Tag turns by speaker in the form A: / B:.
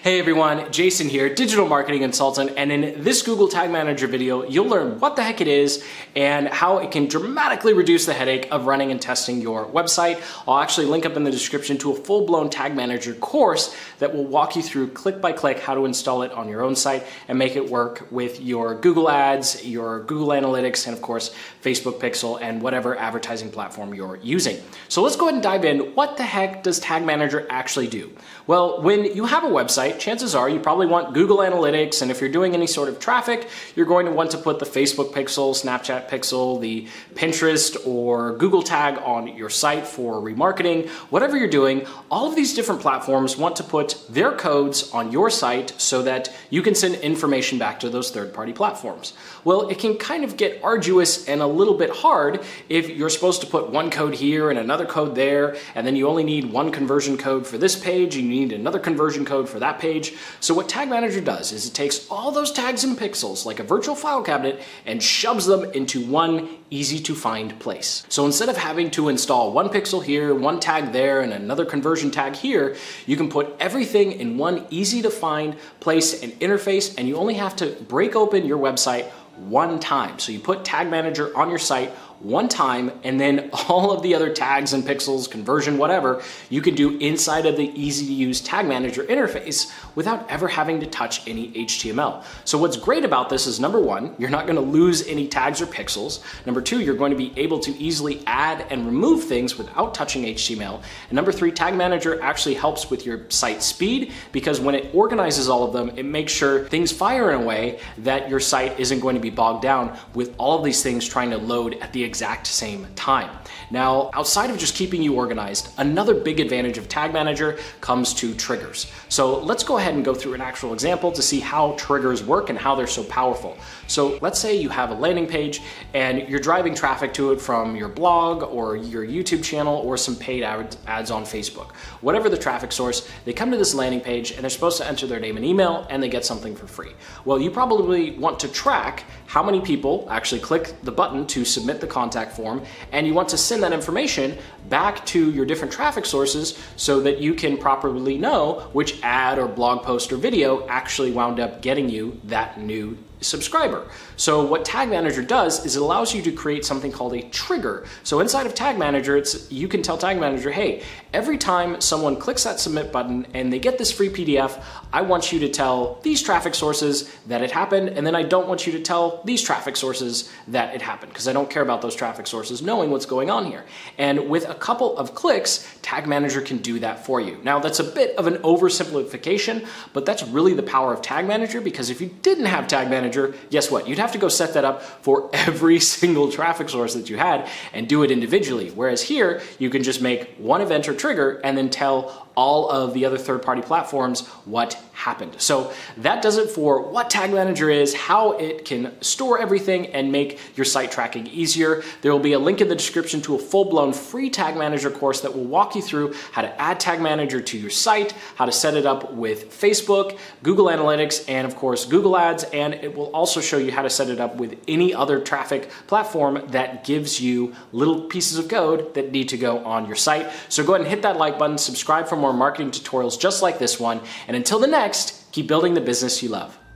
A: Hey everyone, Jason here, digital marketing consultant, and in this Google Tag Manager video, you'll learn what the heck it is and how it can dramatically reduce the headache of running and testing your website. I'll actually link up in the description to a full-blown Tag Manager course that will walk you through click by click how to install it on your own site and make it work with your Google Ads, your Google Analytics, and of course, Facebook Pixel and whatever advertising platform you're using. So let's go ahead and dive in. What the heck does Tag Manager actually do? Well, when you have a website, chances are you probably want Google Analytics, and if you're doing any sort of traffic, you're going to want to put the Facebook Pixel, Snapchat Pixel, the Pinterest, or Google tag on your site for remarketing. Whatever you're doing, all of these different platforms want to put their codes on your site so that you can send information back to those third-party platforms. Well, it can kind of get arduous and a little bit hard if you're supposed to put one code here and another code there, and then you only need one conversion code for this page, and you need another conversion code for that page. So what Tag Manager does is it takes all those tags and pixels like a virtual file cabinet and shoves them into one easy to find place. So instead of having to install one pixel here, one tag there, and another conversion tag here, you can put everything in one easy to find place and interface, and you only have to break open your website one time. So you put Tag Manager on your site one time, and then all of the other tags and pixels, conversion, whatever, you can do inside of the easy to use Tag Manager interface without ever having to touch any HTML. So what's great about this is, number one, you're not going to lose any tags or pixels. Number two, you're going to be able to easily add and remove things without touching HTML. And number three, Tag Manager actually helps with your site speed, because when it organizes all of them, it makes sure things fire in a way that your site isn't going to be bogged down with all of these things trying to load at the exact same time. Now, outside of just keeping you organized, another big advantage of Tag Manager comes to triggers. So let's go ahead and go through an actual example to see how triggers work and how they're so powerful. So let's say you have a landing page and you're driving traffic to it from your blog or your YouTube channel or some paid ads on Facebook. Whatever the traffic source, they come to this landing page and they're supposed to enter their name and email and they get something for free. Well, you probably want to track how many people actually click the button to submit the contact form, and you want to send that information back to your different traffic sources so that you can properly know which ad or blog post or video actually wound up getting you that new subscriber. So what Tag Manager does is it allows you to create something called a trigger. So inside of Tag Manager, you can tell Tag Manager, hey, every time someone clicks that submit button and they get this free PDF, I want you to tell these traffic sources that it happened, and then I don't want you to tell these traffic sources that it happened, because I don't care about those traffic sources knowing what's going on here. And with a couple of clicks, Tag Manager can do that for you. Now, that's a bit of an oversimplification, but that's really the power of Tag Manager, because if you didn't have Tag Manager, guess what? You'd have to go set that up for every single traffic source that you had and do it individually. Whereas here, you can just make one event or trigger and then tell all of the other third-party platforms what happened. So that does it for what Tag Manager is, how it can store everything and make your site tracking easier. There will be a link in the description to a full-blown free Tag Manager course that will walk you through how to add Tag Manager to your site, how to set it up with Facebook, Google Analytics, and of course Google Ads, and it will also show you how to set it up with any other traffic platform that gives you little pieces of code that need to go on your site. So go ahead and hit that like button, subscribe for more marketing tutorials just like this one, and until the next, keep building the business you love.